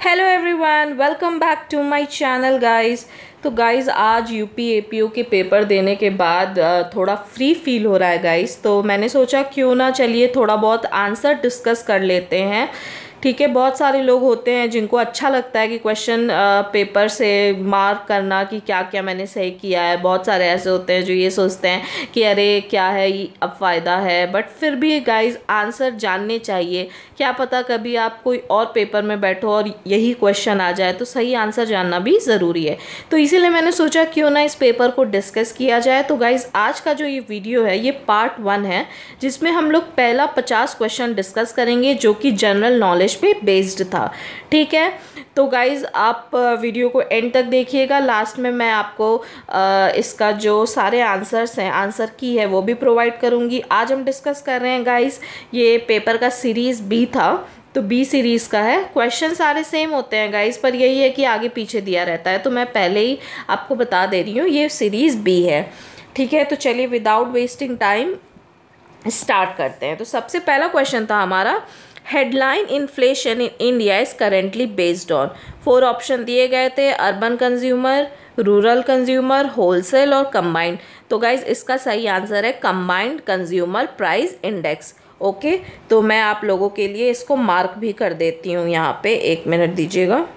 Hello everyone, welcome back to my channel guys. तो guys आज UP APO के paper देने के बाद थोड़ा फ्री फील हो रहा है गाइस। तो मैंने सोचा क्यों ना चलिए थोड़ा बहुत आंसर डिस्कस कर लेते हैं। ठीक है, बहुत सारे लोग होते हैं जिनको अच्छा लगता है कि क्वेश्चन पेपर से मार्क करना कि क्या क्या मैंने सही किया है। बहुत सारे ऐसे होते हैं जो ये सोचते हैं कि अरे क्या है ये, अब फ़ायदा है। बट फिर भी गाइस आंसर जानने चाहिए। क्या पता कभी आप कोई और पेपर में बैठो और यही क्वेश्चन आ जाए, तो सही आंसर जानना भी ज़रूरी है। तो इसीलिए मैंने सोचा क्यों ना इस पेपर को डिस्कस किया जाए। तो गाइस आज का जो ये वीडियो है ये पार्ट 1 है, जिसमें हम लोग पहला 50 क्वेश्चन डिस्कस करेंगे जो कि जनरल नॉलेज पे बेस्ड था। ठीक है, तो गाइज आप वीडियो को एंड तक देखिएगा। लास्ट में मैं आपको इसका जो सारे आंसर्स हैं, आंसर की है, वो भी प्रोवाइड करूँगी। आज हम डिस्कस कर रहे हैं गाइज, ये पेपर का सीरीज़ बी था, तो बी सीरीज़ का है। क्वेश्चन सारे सेम होते हैं गाइज, पर यही है कि आगे पीछे दिया रहता है। तो मैं पहले ही आपको बता दे रही हूँ ये सीरीज़ बी है। ठीक है, तो चलिए विदाउट वेस्टिंग टाइम स्टार्ट करते हैं। तो सबसे पहला क्वेश्चन था हमारा, headline inflation in India is currently based on. 4 option दिए गए थे, urban consumer, rural consumer, wholesale और कंबाइंड। तो गाइज इसका सही आंसर है combined consumer price index. Okay, तो मैं आप लोगों के लिए इसको मार्क भी कर देती हूँ यहाँ पे, 1 मिनट दीजिएगा।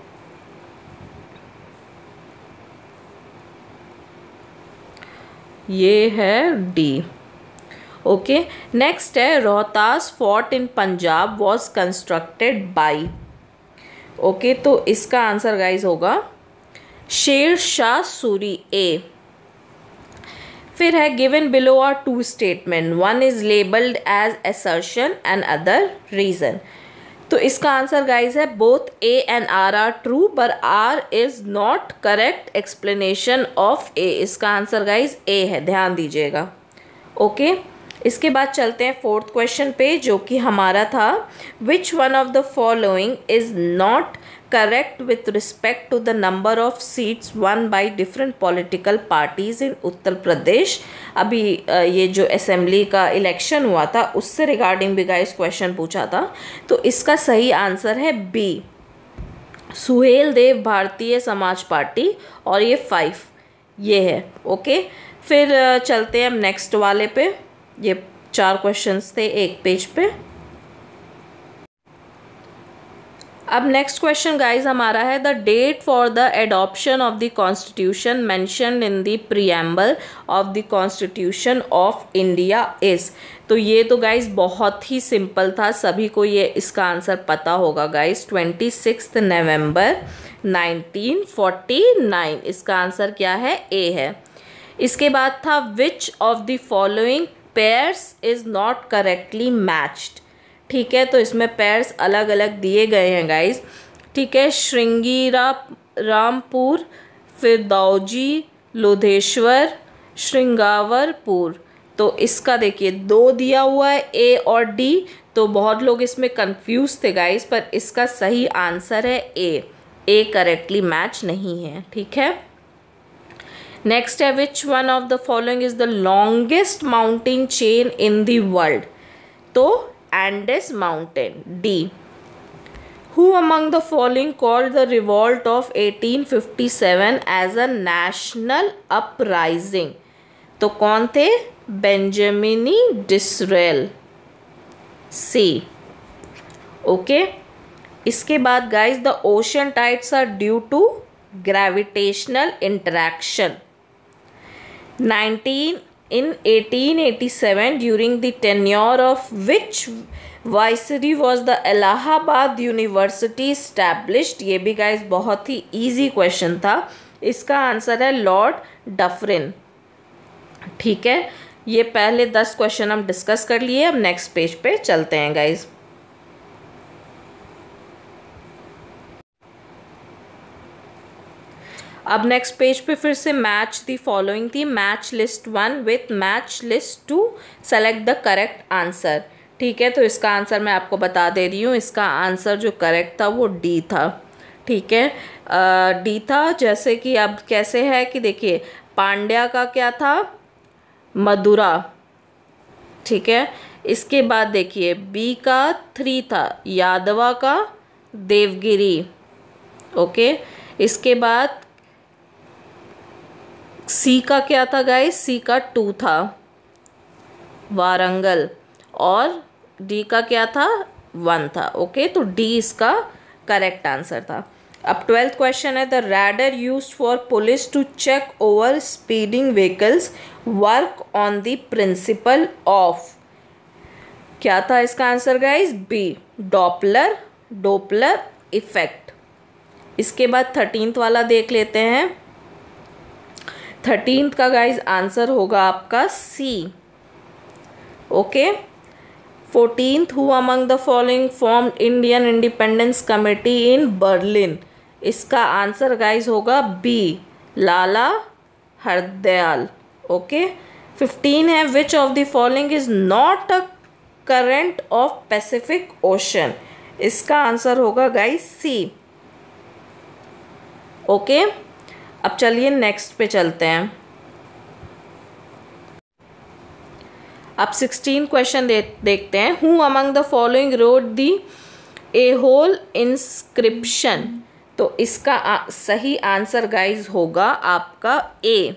ये है डी। ओके, नेक्स्ट है Rohtas fort in Punjab was constructed by. Okay, तो इसका आंसर गाइज होगा शेर शाह सूरी, ए। फिर है given below are 2 statement, one is labelled as assertion and other reason. तो इसका आंसर गाइज है both A and R are true, पर R is not correct explanation of A. इसका आंसर गाइज ए है, ध्यान दीजिएगा। ओके, इसके बाद चलते हैं 4th क्वेश्चन पे, जो कि हमारा था which one of the following is not correct with respect to the number of seats won by different political parties in Uttar Pradesh. अभी ये जो असेंबली का इलेक्शन हुआ था उससे रिगार्डिंग भी गाइस क्वेश्चन पूछा था। तो इसका सही आंसर है बी, सुहेल देव भारतीय समाज पार्टी, और ये 5 ये है। ओके, फिर चलते हैं हम नेक्स्ट वाले पे। ये 4 क्वेश्चंस थे एक पेज पे। अब नेक्स्ट क्वेश्चन गाइज हमारा है the date for the adoption of the constitution mentioned in the preamble of the constitution of India is. तो ये तो गाइज बहुत ही सिंपल था, सभी को ये इसका आंसर पता होगा गाइज, 26 नवंबर 1949। इसका आंसर क्या है, ए है। इसके बाद था which of the following pairs is not correctly matched. ठीक है, तो इसमें पेयर्स अलग अलग दिए गए हैं गाइज। ठीक है, श्रृंगीरा रामपुर, फिर दौजी लोधेश्वर, श्रृंगावरपुर। तो इसका देखिए 2 दिया हुआ है, ए और डी। तो बहुत लोग इसमें कंफ्यूज थे गाइज, पर इसका सही आंसर है ए करेक्टली मैच नहीं है। ठीक है, नेक्स्ट है which one of the following is the longest mountain chain in the world. तो Andes mountain, D. Who among the following called the revolt of 1857 as a national uprising. तो कौन थे, Benjamin Disraeli, C. Okay, इसके बाद guys the ocean tides are due to gravitational interaction. 1887 during the tenure of which viceroy was the Allahabad University established। ये भी guys बहुत ही easy question था। इसका आंसर है लॉर्ड डफरिन। ठीक है, ये पहले 10 क्वेश्चन हम डिस्कस कर लिए। अब नेक्स्ट पेज पे चलते हैं गाइज। अब नेक्स्ट पेज पे फिर से मैच दी फॉलोइंग थी, match list 1 with match list 2, select the correct answer. ठीक है, तो इसका आंसर मैं आपको बता दे रही हूँ। इसका आंसर जो करेक्ट था वो डी था। ठीक है, डी था। जैसे कि अब कैसे है कि देखिए पांड्या का क्या था, मदुरा। ठीक है, इसके बाद देखिए बी का 3 था, यादवा का देवगिरी। ओके, इसके बाद सी का क्या था गाइस, सी का 2 था, वारंगल, और डी का क्या था, 1 था। ओके, तो डी इसका करेक्ट आंसर था। अब 12th क्वेश्चन है, the radar used for police to check over speeding vehicles work on the principle of, क्या था इसका answer guys, B, Doppler effect. इसके बाद 13th वाला देख लेते हैं। 13th का गाइस आंसर होगा आपका C. Okay, 14th, who among the following formed Indian independence committee in Berlin, इसका आंसर गाइस होगा बी, लाला हरदयाल। ओके, 15 है, which of the following is not a current of Pacific ocean, इसका answer होगा guys C. Okay, अब चलिए next पे चलते हैं। अब 16 क्वेश्चन देखते हैं। Who among the following wrote the Aihole inscription, तो इसका सही आंसर गाइज होगा आपका ए।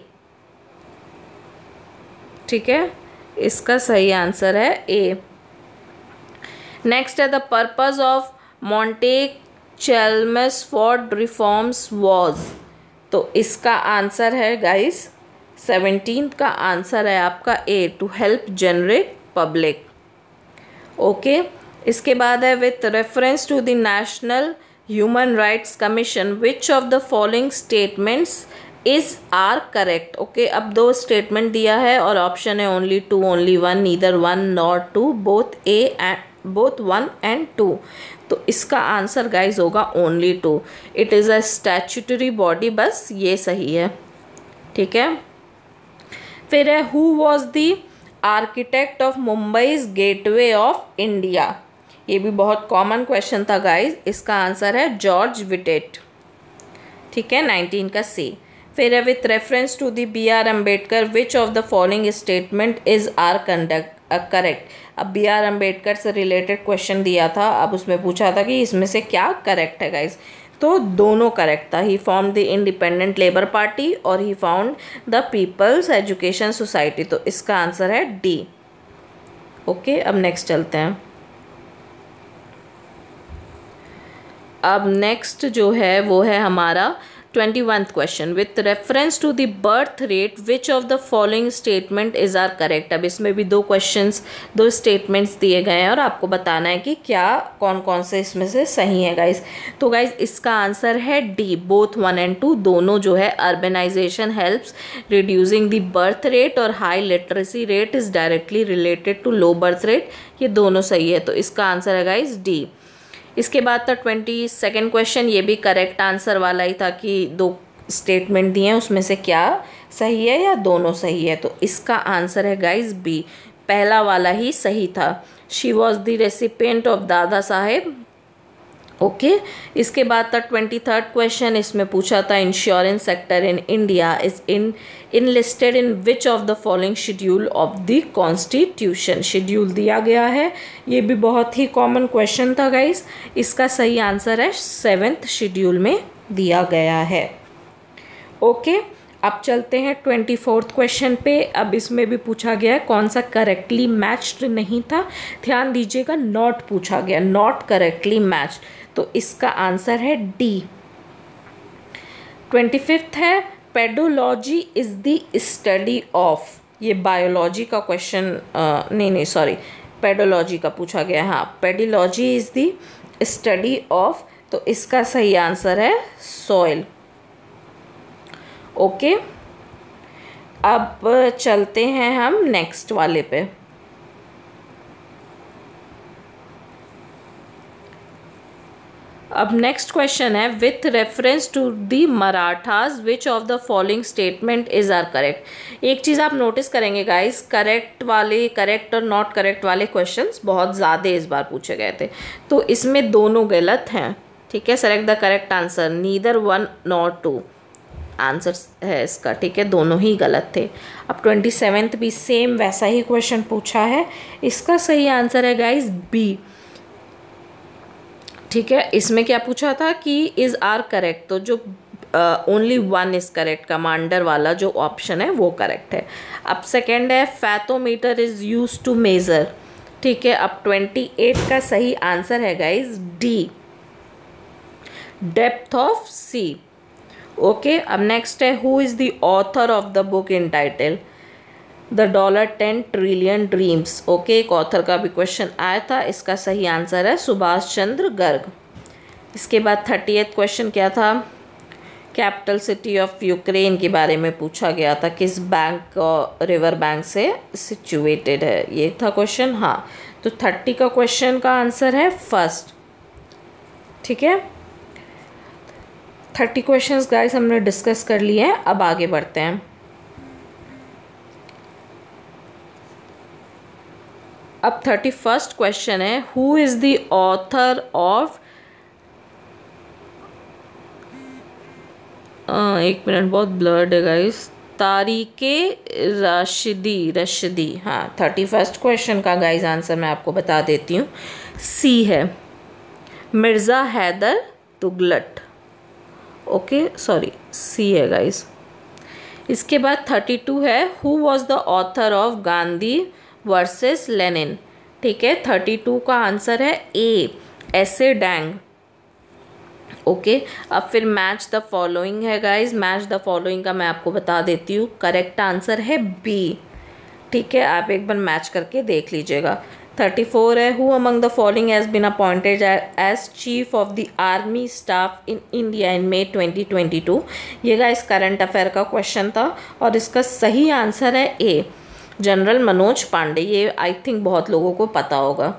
ठीक है, इसका सही आंसर है ए। नेक्स्ट है, the purpose of Montagu Chelmsford reforms was, तो इसका आंसर है गाइस 17th का आंसर है आपका A, to help generate public. Okay, इसके बाद है, with reference to the national human rights commission which of the following statements is are correct. Okay, अब 2 स्टेटमेंट दिया है और ऑप्शन है only 2, only 1, neither 1 nor 2, both 1 and 2, तो इसका आंसर गाइज होगा only 2। It is a statutory body, बस ये सही है। ठीक है, फिर है, who was the architect of Mumbai's gateway of India, ये भी बहुत कॉमन क्वेश्चन था गाइज, इसका आंसर है जॉर्ज विटेट। ठीक है, 19 का सी। फिर है, with reference to the B.R. Ambedkar which of the following statement is are correct. अब B.R. अम्बेडकर से रिलेटेड क्वेश्चन दिया था, अब उसमें पूछा था कि इसमें से क्या करेक्ट है गाइज, तो दोनों करेक्ट था। He form the independent labour party और he found the people's education society, तो इसका आंसर है डी। ओके, अब नेक्स्ट चलते हैं। अब नेक्स्ट जो है वो है हमारा 21th question, with reference to the birth rate which of the following statement is are correct. अब इसमें भी 2 स्टेटमेंट्स दिए गए हैं और आपको बताना है कि क्या कौन कौन से इसमें से सही है गाइज। तो गाइज इसका आंसर है डी, बोथ 1 एंड 2 दोनों जो है, urbanisation helps reducing the birth rate और high literacy rate is directly related to low birth rate, ये दोनों सही है, तो इसका आंसर है गाइज डी। इसके बाद था 22nd क्वेश्चन, ये भी करेक्ट आंसर वाला ही था कि 2 स्टेटमेंट दिए हैं उसमें से क्या सही है या दोनों सही है, तो इसका आंसर है गाइज बी, पहला वाला ही सही था। She was the recipient of Dada Saheb. Okay, इसके बाद था 23rd क्वेश्चन, इसमें पूछा था insurance sector in India is enlisted in which of the following schedule of the constitution, schedule दिया गया है, ये भी बहुत ही कॉमन क्वेश्चन था गाइस, इसका सही आंसर है 7th शेड्यूल में दिया गया है। ओके, अब चलते हैं 24th क्वेश्चन पे। अब इसमें भी पूछा गया है कौन सा करेक्टली मैच्ड नहीं था, ध्यान दीजिएगा, नॉट पूछा गया, नॉट करेक्टली मैच्ड, तो इसका आंसर है डी। 25th है, pedology is the study of, ये बायोलॉजी का क्वेश्चन, नहीं सॉरी, पेडोलॉजी का पूछा गया, हाँ, pedology is the study of, तो इसका सही आंसर है सॉइल। ओके, अब चलते हैं हम नेक्स्ट वाले पे। अब नेक्स्ट क्वेश्चन है, with reference to the Marathas which of the following statement is are correct. एक चीज़ आप नोटिस करेंगे गाइस, करेक्ट और नॉट करेक्ट वाले क्वेश्चंस बहुत ज़्यादा इस बार पूछे गए थे, तो इसमें दोनों गलत हैं। ठीक है, select the correct answer, neither 1 nor 2 answer है इसका। ठीक है, दोनों ही गलत थे। अब 27th भी सेम वैसा ही क्वेश्चन पूछा है, इसका सही आंसर है गाइस बी, ठीक है, इसमें क्या पूछा था कि इज़ आर करेक्ट, तो जो only one is correct, commander वाला जो ऑप्शन है वो करेक्ट है। अब सेकेंड है fathometer is use to measure. ठीक है, अब 28 का सही आंसर है guys D, depth of sea. Okay, अब नेक्स्ट है who is the author of the book in titled the $10 trillion dreams. Okay, एक ऑथर का भी क्वेश्चन आया था, इसका सही आंसर है सुभाष चंद्र गर्ग। इसके बाद 30th क्वेश्चन क्या था, कैपिटल सिटी ऑफ यूक्रेन के बारे में पूछा गया था, किस बैंक रिवर बैंक से सिचुएटेड है, ये था क्वेश्चन। हाँ, तो 30 का क्वेश्चन का आंसर है फर्स्ट। ठीक है, 30 क्वेश्चंस गाइस हमने डिस्कस कर लिए हैं। अब आगे बढ़ते हैं। अब 31st क्वेश्चन है who is the author of, एक मिनट बहुत ब्लर्ड है गाइस, तारीके रशदी। हाँ, 31st क्वेश्चन का गाइस आंसर मैं आपको बता देती हूँ, सी है, Mirza Haidar Tughlaq. Okay, sorry, C है गाइस। इसके बाद 32 है who was the author of Gandhi versus Lenin. ठीक है, 32 का आंसर है ए, एसे डैंग। ओके, अब फिर मैच द फॉलोइंग है गाइज, मैच द फॉलोइंग का मैं आपको बता देती हूँ, करेक्ट आंसर है बी। ठीक है, आप एक बार मैच करके देख लीजिएगा। 34 है who among the following has been appointed as chief of the army staff in India in May 2022। ये गाइस करंट अफेयर का क्वेश्चन था और इसका सही आंसर है ए, जनरल मनोज पांडे। ये आई थिंक बहुत लोगों को पता होगा।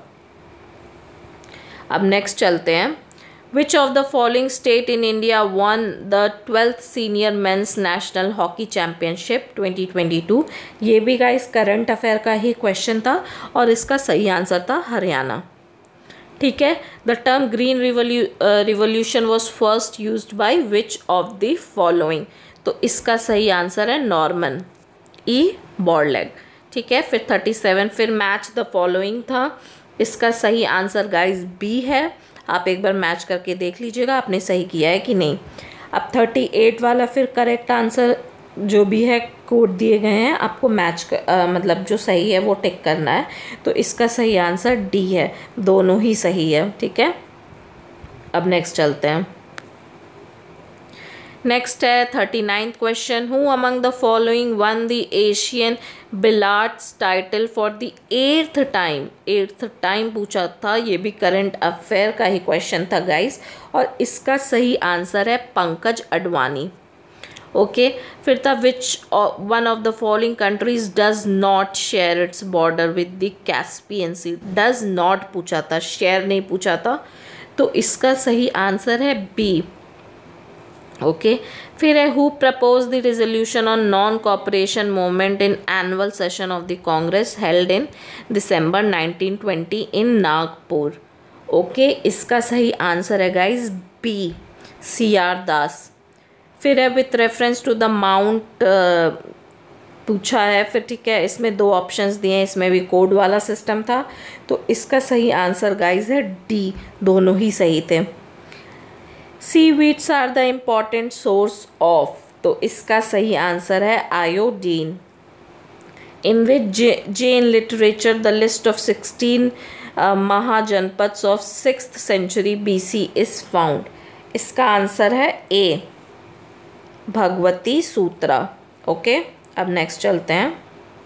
अब नेक्स्ट चलते हैं, Which of the following state in India won the 12th Senior Men's National Hockey Championship 2022? ये भी गाइस करंट अफेयर का ही क्वेश्चन था और इसका सही आंसर था हरियाणा। ठीक है, the term green revolution was first used by which of the following, तो इसका सही आंसर है नॉर्मन ई बॉर्डलैग। ठीक है, फिर 37 फिर मैच द फॉलोइंग था, इसका सही आंसर गाइस बी है। आप एक बार मैच करके देख लीजिएगा आपने सही किया है कि नहीं। अब 38 वाला फिर करेक्ट आंसर जो भी है कोड दिए गए हैं, आपको मैच मतलब जो सही है वो टिक करना है, तो इसका सही आंसर डी है, दोनों ही सही है। ठीक है, अब नेक्स्ट चलते हैं। नेक्स्ट है 39th question, who among the following won the Asian billiards title for the 8th time. 8th time पूछा था, ये भी करंट अफेयर का ही क्वेश्चन था गाइस, और इसका सही आंसर है पंकज अडवाणी। ओके, फिर था which one of the following countries does not share its border with the Caspian sea. Does not पूछा था, शेयर नहीं पूछा था, तो इसका सही आंसर है बी। ओके, फिर है who propose the resolution on non cooperation movement in annual session of the Congress held in December 1920 in Nagpur. Okay, इसका सही आंसर है गाइज बी, CR दास। फिर है with reference to the mount पूछा है, फिर ठीक है, इसमें 2 ऑप्शंस दिए हैं, इसमें भी कोड वाला सिस्टम था, तो इसका सही आंसर गाइज है डी, दोनों ही सही थे। Seaweeds are the important source of, तो इसका सही आंसर है iodine. In which Jain literature the list of 16 mahajanapadas of 6th century BC is found. इसका आंसर है ए, भगवती सूत्रा। ओके, अब नेक्स्ट चलते हैं।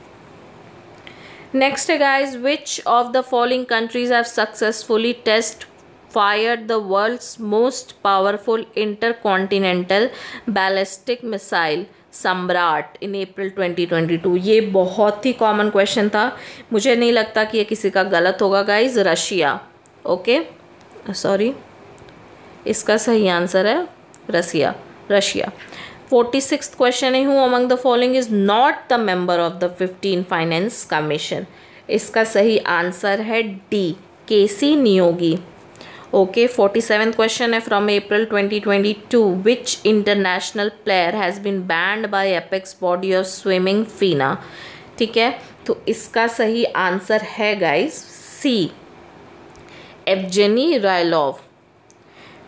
नेक्स्ट है guys, which of the following countries have successfully test fired the world's most powerful intercontinental ballistic missile सम्राट in April 2022। ये बहुत ही कॉमन क्वेश्चन था, मुझे नहीं लगता कि ये किसी का गलत होगा गाइज। रशिया। ओके, सॉरी, इसका सही आंसर है रशिया। 46th क्वेश्चन है who among the following is not the member of the 15 finance commission. इसका सही आंसर है D, KC Neogy. Okay, 47th question है from April 2022 which international player has been banned by apex body of swimming FINA। ठीक है, तो इसका सही answer है गाइस सी, एवजेनी रायलोव।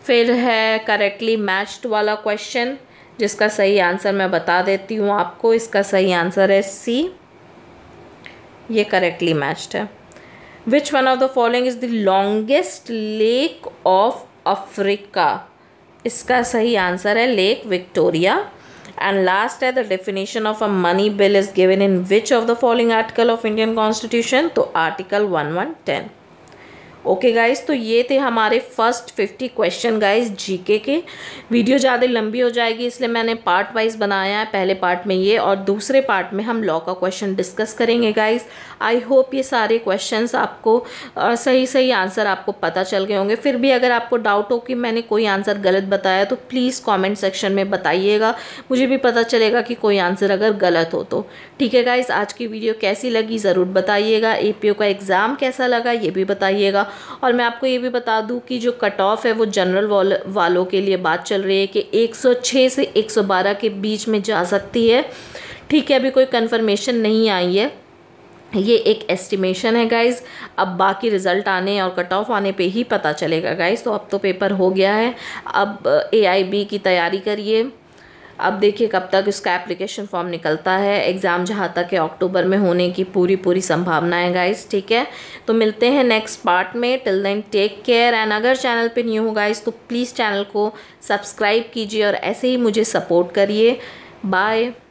फिर है करेक्टली मैच्ड वाला क्वेश्चन, जिसका सही आंसर मैं बता देती हूँ आपको। इसका सही आंसर है सी, ये करेक्टली मैच्ड है। Which one of the following is the longest lake of Africa? इसका सही आंसर है लेक विक्टोरिया। एंड लास्ट है the definition of a money bill is given in which of the following article of Indian constitution? तो article 1110। Okay guys, तो ये थे हमारे first 50 question guys GK के। वीडियो ज़्यादा लंबी हो जाएगी इसलिए मैंने पार्ट वाइज बनाया है। पहले पार्ट में ये और दूसरे पार्ट में हम लॉ का क्वेश्चन डिस्कस करेंगे गाइस। आई होप ये सारे क्वेश्चंस आपको सही आंसर आपको पता चल गए होंगे। फिर भी अगर आपको डाउट हो कि मैंने कोई आंसर गलत बताया तो प्लीज़ कॉमेंट सेक्शन में बताइएगा, मुझे भी पता चलेगा कि कोई आंसर अगर गलत हो तो। ठीक है गाइस, आज की वीडियो कैसी लगी ज़रूर बताइएगा। एपीओ का एग्ज़ाम कैसा लगा ये भी बताइएगा। और मैं आपको ये भी बता दूं कि जो कट ऑफ है वो जनरल वालों के लिए बात चल रही है कि 106 से 112 के बीच में जा सकती है। ठीक है, अभी कोई कंफर्मेशन नहीं आई है, ये एक एस्टिमेशन है गाइज़। अब बाकी रिज़ल्ट आने और कट ऑफ आने पे ही पता चलेगा गाइज़। तो अब तो पेपर हो गया है, अब AIB की तैयारी करिए। अब देखिए कब तक इसका एप्लीकेशन फॉर्म निकलता है। एग्ज़ाम जहाँ तक है अक्टूबर में होने की पूरी संभावना है गाइस। ठीक है, तो मिलते हैं नेक्स्ट पार्ट में। Till then take care. And अगर चैनल पे न्यू हो गाइस तो प्लीज़ चैनल को सब्सक्राइब कीजिए और ऐसे ही मुझे सपोर्ट करिए। बाय।